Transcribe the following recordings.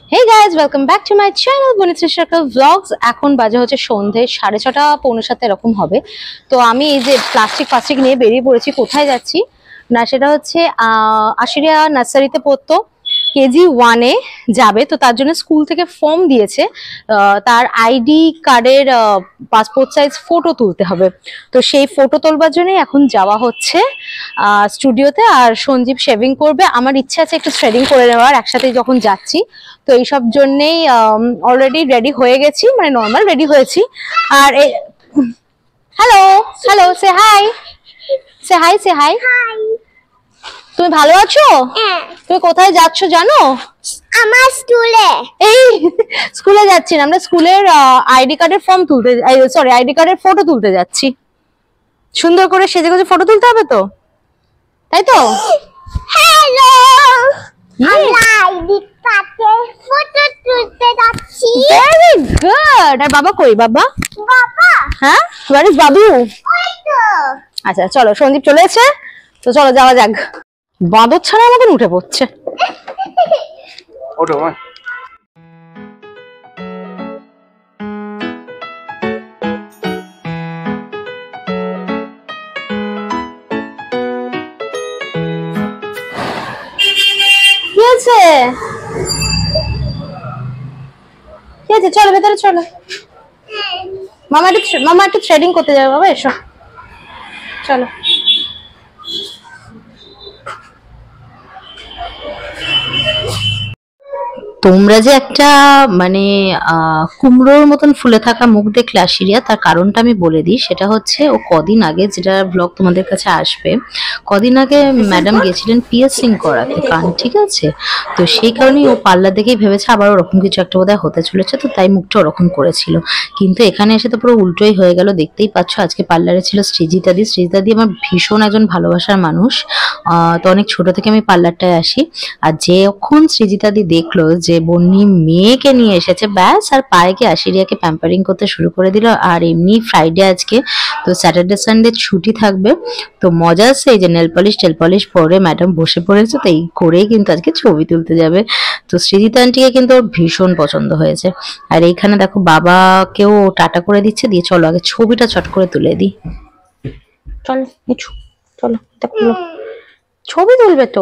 Hey guys, welcome back to my channel Bonita Circle Vlogs. এখন বাজে হচ্ছে সন্ধে 6:30 পৌনে 7 এরকম হবে। তো আমি এই যে প্লাস্টিক নিয়ে বেরিয়ে পড়েছি। কোথায় যাচ্ছি না সেটা হচ্ছে আশিরিয়া নার্সারিতে পড়তো, কেজি 1 এ যাবে। তো তার জন্য স্কুল থেকে ফর্ম দিয়েছে, তার আইডি কার্ডের পাসপোর্ট সাইজ ফটো তুলতে হবে। তো সেই ফটো তোলবার জন্য এখন যাওয়া হচ্ছে স্টুডিওতে। আর সঞ্জীব শেভিং করবে, আমার ইচ্ছা আছে একটু থ্রেডিং করে নেওয়ার একসাথে যখন যাচ্ছি। তো এইসব জন্যেই অলরেডি রেডি হয়ে গেছি, মানে নর্মাল রেডি হয়েছি। আর hello hello, say hi, say hi, say hi. তুমি ভালো আছো? তুমি কোথায় যাচ্ছ জানো? আমার স্কুলে। এই স্কুলে যাচ্ছি না, আমরা স্কুলের আইডি কার্ডের ফর্ম তুলতে, সরি আইডি কার্ডের ফটো তুলতে যাচ্ছি। সুন্দর করে সেজে গুজে ফটো তুলতে হবে তো, তাই তো? হ্যালো, আমরা আইডি কার্ডের ফটো তুলতে যাচ্ছি। Very good. আর বাবা কই? বাবা বাবা, হ্যাঁ, হোয়ার ইজ বাবু? ওই তো। আচ্ছা চলো, সন্দীপ চলে এসেছে, তো চলো যাওয়া যাক। বাঁদর ছাড়ার মতন উঠে পড়ছে। ওঠো মা। কি আছে? কি আছে? চলো ভেতরে চলো। মামা একটু থ্রেডিং করতে যাবে। বাবা এসো, চলো। তোমরা যে একটা মানে কুমড়োর মতন ফুলে থাকা মুখ দেখলে আশিরিয়া, তার কারণটা আমি বলে দিই। সেটা হচ্ছে ও কদিন আগে, যেটা ব্লগ তোমাদের কাছে আসবে, কদিন আগে ম্যাডাম গেছিলেন পিয়ার্সিং করাতে কান, ঠিক আছে? তো সেই কারণেই ও পার্লার দেখেই ভেবেছে আবার ওরকম কিছু একটা বোধহয় হতে চলেছে, তো তাই মুখটা ওরকম করেছিল। কিন্তু এখানে এসে তো পুরো উল্টোই হয়ে গেল, দেখতেই পাচ্ছ। আজকে পার্লারে ছিল সৃজিতাদি। সৃজিতাদি আমার ভীষণ একজন ভালোবাসার মানুষ। তো অনেক ছোট থেকে আমি পার্লারটায় আসি। আর যখন সৃজিতাদি দেখলো যে বন্নি মেয়েকে নিয়ে এসেছে, ব্যাস আর পায়ে কি আশিরিয়াকে প্যাম্পারিং করতে শুরু করে দিল। আর এমনি ফ্রাইডে আজকে, তো স্যাটারডে সানডে ছুটি থাকবে। তো মজা আছে, এই যে নেল পলিশ পরে ম্যাডাম বসে পড়েছে, তো এই করেই কিন্তু আজকে ছবি তুলতে যাবে। তো সৃজিতা আন্টিকে কিন্তু ওর ভীষণ পছন্দ হয়েছে। আর এইখানে দেখো বাবাকেও টাটা করে দিচ্ছে, দিয়ে চলো আগে ছবিটা চট করে তুলে দিই। চলো নিচু, চলো দেখো ছবি তুলবে তো।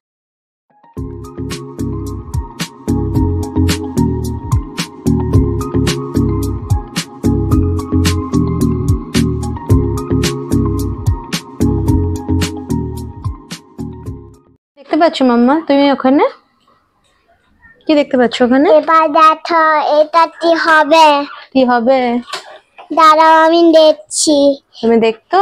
দেখতে পাচ্ছ মাম্মা তুমি ওখানে? কি দেখতে পাচ্ছ ওখানে? এবার দেখো এটা কি হবে। কি হবে? দাঁড়াও আমি দেখছি। তুমি দেখতো?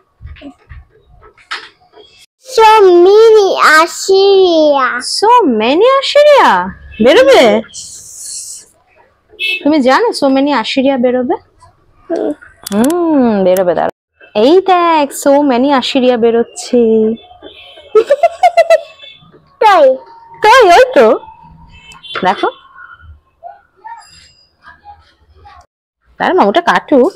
সো মিনি আশিরিয়া। সো মেনি আশিরিয়া বেরোবে? তুমি জানো সো মেনি আশিরিয়া বেরোবে? বেরোবে। দাঁড়া, এই দেখ সো মেনি আশিরিয়া বেরোচ্ছে। তাই তাই, ওই তো দেখো। তার মামুটা কাটুক।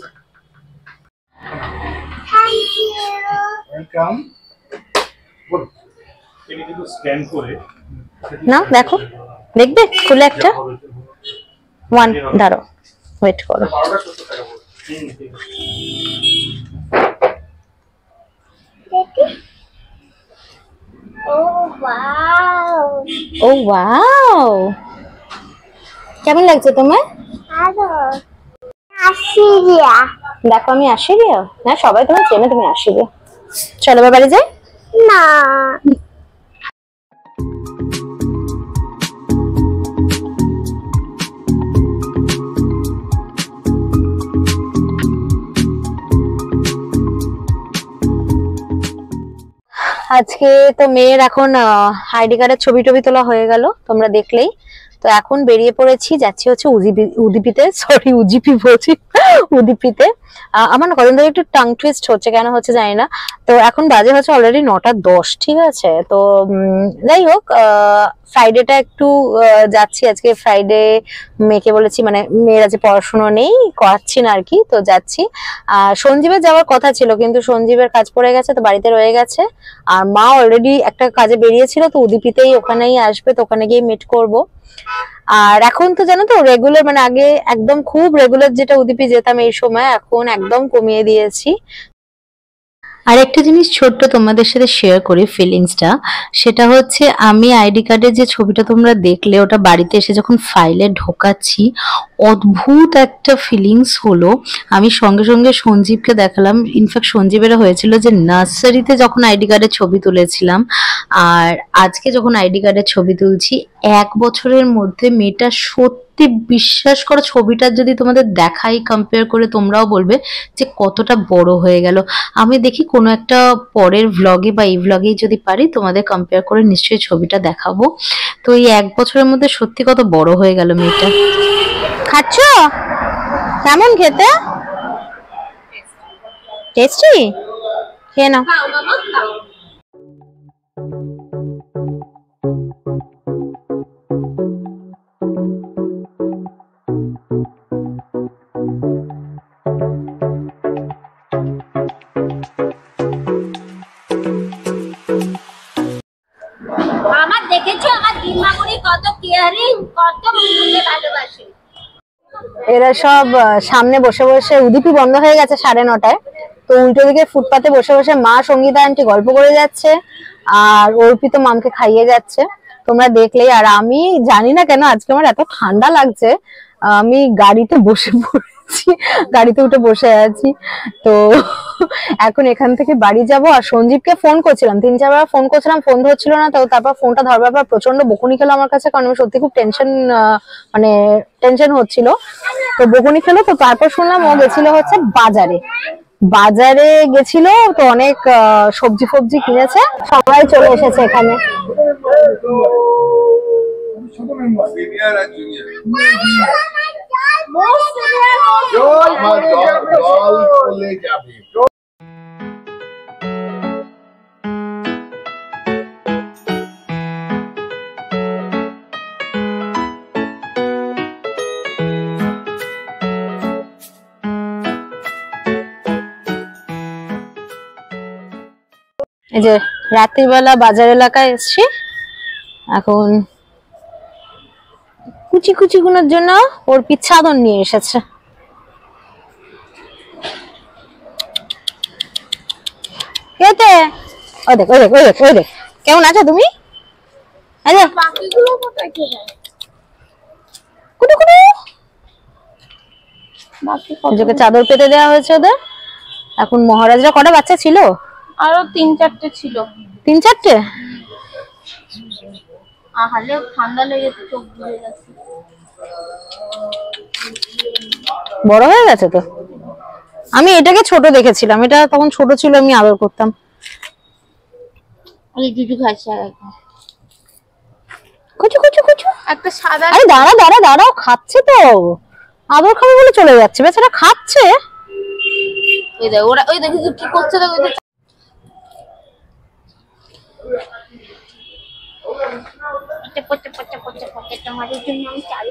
Thank you. ওয়েলকাম। বলো, এটা কিন্তু স্ক্যান করে না দেখো, দেখবে খুলে একটা। ওয়ান, দাঁড়ো ওয়েট করো। 1270 টাকা পড়বে। ঠিক আছে। দেখি। ও ওয়াও, ও ওয়াও, কেমন লাগছে তোমার? ভালো। আশিরিয়া। দেখো আমি আশিরিয়া না, সবাই তোমার চেনে, তুমি আশিরিয়া। চলো এবার বাড়ি যাই। না, আজকে তো মেয়ের এখন আইডি কার্ডের ছবি টবি তোলা হয়ে গেল, তোমরা দেখলেই। তো এখন বেরিয়ে পড়েছি, যাচ্ছি হচ্ছে উদিপিতে, সরি উজিপি বলছি, উদিপিতে। আমার না কদিন ধরে একটু টাং টুইস্ট হচ্ছে, কেন হচ্ছে জানি না। তো এখন বাজে হচ্ছে অলরেডি 9:10, ঠিক আছে? তো যাই হোক, ফ্রাইডেটা একটু যাচ্ছি আজকে। ফ্রাইডে মেয়েকে বলেছি, মানে মেয়ের আজকে পড়াশোনা নেই, করাচ্ছি না আর কি, তো যাচ্ছি। সঞ্জীবের যাওয়ার কথা ছিল, কিন্তু সঞ্জীবের কাজ পড়ে গেছে, তো বাড়িতে রয়ে গেছে। আর মা অলরেডি একটা কাজে বেরিয়েছিল, তো উদিপিতেই ওখানেই আসবে, তো ওখানে গিয়ে মিট করবো। আর এখন তো জানো তো রেগুলার, মানে আগে একদম খুব রেগুলার যেটা উদীপী যেতাম এই সময়, এখন একদম কমিয়ে দিয়েছি। আর একটা জিনিস ছোট্ট তোমাদের সাথে শেয়ার করি ফিলিংসটা, সেটা হচ্ছে আমি আইডি কার্ডের যে ছবিটা তোমরা দেখলে ওটা বাড়িতে এসে যখন ফাইলে ঢোকাচ্ছি, অদ্ভুত একটা ফিলিংস হলো। আমি সঙ্গে সঙ্গে সঞ্জীবকে দেখালাম, ইনফ্যাক্ট সঞ্জীবেরও হয়েছিল যে নার্সারিতে যখন আইডি কার্ডের ছবি তুলেছিলাম আর আজকে যখন আইডি কার্ডের ছবি তুলছি, 1 বছরের মধ্যে মেয়েটা সত্যি, বিশ্বাস করো, ছবিটা যদি তোমাদের দেখাই কম্পেয়ার করে তোমরাও বলবে যে কতটা বড় হয়ে গেল। আমি দেখি কোনো একটা পরের ভ্লগে বা এই ভ্লগেই যদি পারি তোমাদের কম্পেয়ার করে নিশ্চয়ই ছবিটা দেখাবো। তো এই 1 বছরের মধ্যে সত্যি কত বড় হয়ে গেল মেয়েটা। খাচ্ছ? কেমন খেতে? টেস্টি? খেয়ে নাও। আমার দেখেছো আমার দিমাগুড়ি কত কেয়ারিং, কত মনকে ভালোবাসে। এরা সব সামনে বসে বসে, উদীপী বন্ধ হয়ে গেছে 9:30টায়, তো উল্টো দিকে ফুটপাতে বসে বসে মা সঙ্গীতা আন্টি গল্প করে যাচ্ছে আর অর্পিত মামকে খাইয়ে যাচ্ছে, তোমরা দেখলেই। আর আমি জানি না কেন আজকে আমার এত ঠান্ডা লাগছে, আমি গাড়িতে বসে পড়েছি, গাড়িতে উঠে বসে আছি। তো এখন এখান থেকে বাড়ি যাব। আর সঞ্জীবকে ফোন করছিলাম, 3-4 বার ফোন করছিলাম, ফোন ধরছিল না। তো তারপর ফোনটা ধরবার পর প্রচন্ড বকুনি খেলো আমার কাছে, কারণ আমি সত্যি খুব মানে টেনশন হচ্ছিল। তো বকুনি খেলো। তো তারপর শুনলাম ও গেছিল হচ্ছে বাজারে গেছিল, তো অনেক সবজি ফবজি কিনেছে, সবাই চলে এসেছে এখানে। সিনিয়র আর জুনিয়র জল চলে যাবে। এই যে রাত্রিবেলা বাজার এলাকায় এসছি, এখন কুচি কুচি গুলোর জন্য ওর পিচ্ছাদন নিয়ে এসেছে। কেতে ওই দেখ ওই দেখ ওই দেখ ওই দেখ, কেমন আছো তুমি? বাকিগুলো কোথায় গেল? কুটু কুটু বাকি ওদেরকে চাদর পেতে দেওয়া হয়েছে ওদের। এখন মহারাজরা কটা বাচ্চা ছিল? আরো 3-4টে ছিল। 3-4টে? আহালে ঠান্ডা লেগেছে, চোখ বুজে গেছে। বড় হয়ে গেছে তো। আমি এটাকে ছোট দেখেছিলাম, এটা তখন ছোট ছিল, আমি আদর করতাম। ওই জুজু খাচ্ছে এখন। কুচু কুচু কুচু। একটা সাদা, আরে দাঁড়া দাঁড়া দাঁড়াও, খাচ্ছে তো, আদর খাবে বলে চলে যাচ্ছে, বেচারা খাচ্ছে। ওই দেখ ওরা, ওই দেখি কি করছে, দেখ ওই দেখ। পচে পচে পচে পচে তোমাদের জন্য আমি চালু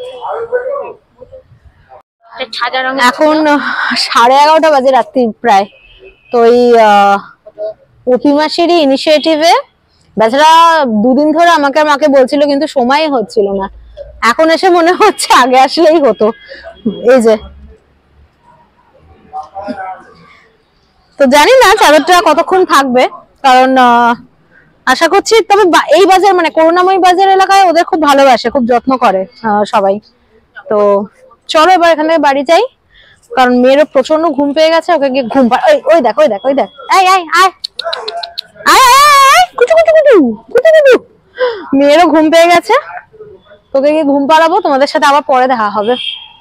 সাদা রঙের। এখন 11:30 বাজে রাত্রি প্রায়। তো এই অপিমাসেরই ইনিশিয়েটিভে বেচারা 2 দিন ধরে আমাকে মাকে বলছিল, কিন্তু সময় হচ্ছিল না। এখন এসে মনে হচ্ছে আগে আসলেই হতো। এই যে, তো জানি না চাদরটা কতক্ষণ থাকবে, কারণ আশা করছি। তবে এই বাজার মানে করুণাময়ী বাজার এলাকায় ওদের খুব ভালোবাসে, খুব যত্ন করে সবাই। তো চলো এবার এখান থেকে বাড়ি যাই, কারণ মেয়েরও প্রচন্ড ঘুম পেয়ে গেছে, ওকে গিয়ে ঘুম ওই দেখ ওই দেখ ওই দেখ, আয় আয় আয় আয় আয় কুচু কুচু কুচু কুচু কুচু। মেয়েরও ঘুম পেয়ে গেছে, তোকে গিয়ে ঘুম পাড়াবো। তোমাদের সাথে আবার পরে দেখা হবে।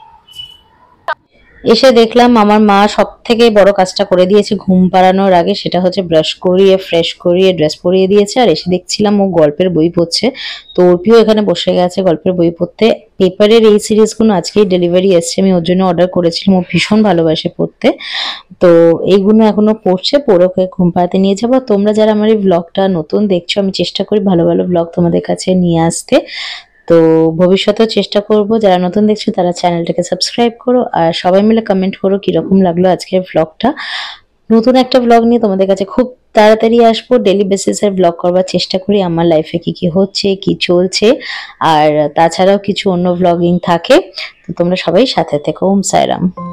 এসে দেখলাম আমার মা সব থেকে বড় কাজটা করে দিয়েছে ঘুম পাড়ানোর আগে, সেটা হচ্ছে ব্রাশ করিয়ে ফ্রেশ করিয়ে ড্রেস পরিয়ে দিয়েছে। আর এসে দেখছিলাম ও গল্পের বই পড়ছে, তো অর্পিও এখানে বসে গেছে গল্পের বই পড়তে। পেপারের এই সিরিজগুলো আজকেই ডেলিভারি এসছে, আমি ওর জন্য অর্ডার করেছিলাম, ও ভীষণ ভালোবাসে পড়তে। তো এইগুলো এখনো পড়ছে, পড়ে ওকে ঘুম পাড়াতে নিয়ে যাবো। তোমরা যারা আমার এই ব্লগটা নতুন দেখছো, আমি চেষ্টা করি ভালো ভালো ব্লগ তোমাদের কাছে নিয়ে আসতে, তো ভবিষ্যতেও চেষ্টা করব। যারা নতুন দেখছো তারা চ্যানেলটাকে সাবস্ক্রাইব করো, আর সবাই মিলে কমেন্ট করো কিরকম লাগলো আজকের ব্লগটা। নতুন একটা ব্লগ নিয়ে তোমাদের কাছে খুব তাড়াতাড়ি আসবো। ডেলি বেসিসের ব্লগ করবার চেষ্টা করি, আমার লাইফে কি কি হচ্ছে, কি চলছে, আর তাছাড়াও কিছু অন্য ব্লগিং থাকে। তো তোমরা সবাই সাথে থেকো। ওম সাইরাম।